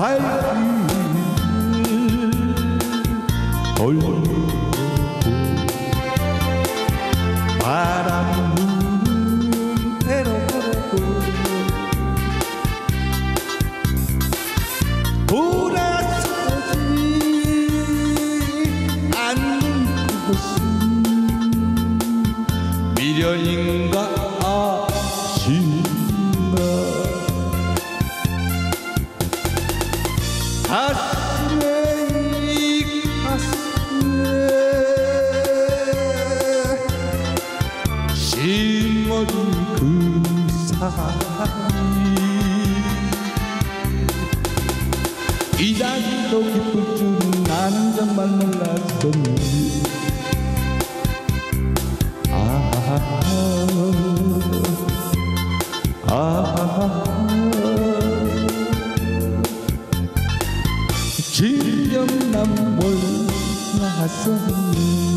발길을 돌리고 바람 부는 대로고 돌아서지 않는 그곳은 미련인가 아쉽나 가슴에 이 가슴에 심어진 그 사랑이 이다지도 기쁠 줄은 나는 정말 몰랐었네. 진정 난 몰랐었네.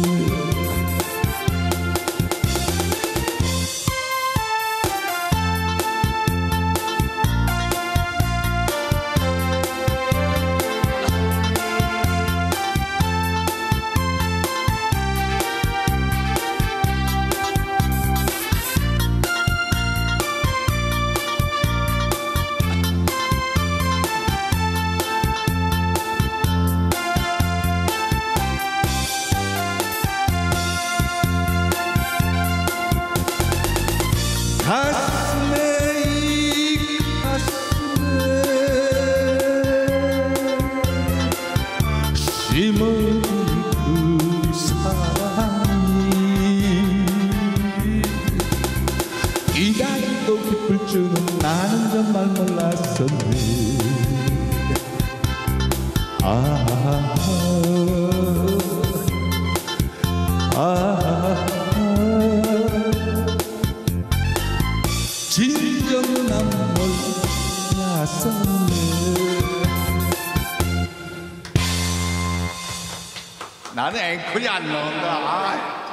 가슴에 이 가슴에 심어진 그 사랑이 이다지도 기쁠 줄은 나는 정말 몰랐었네. 진정은 난 몰랐었네. 나는 앵콜이 안 나온다.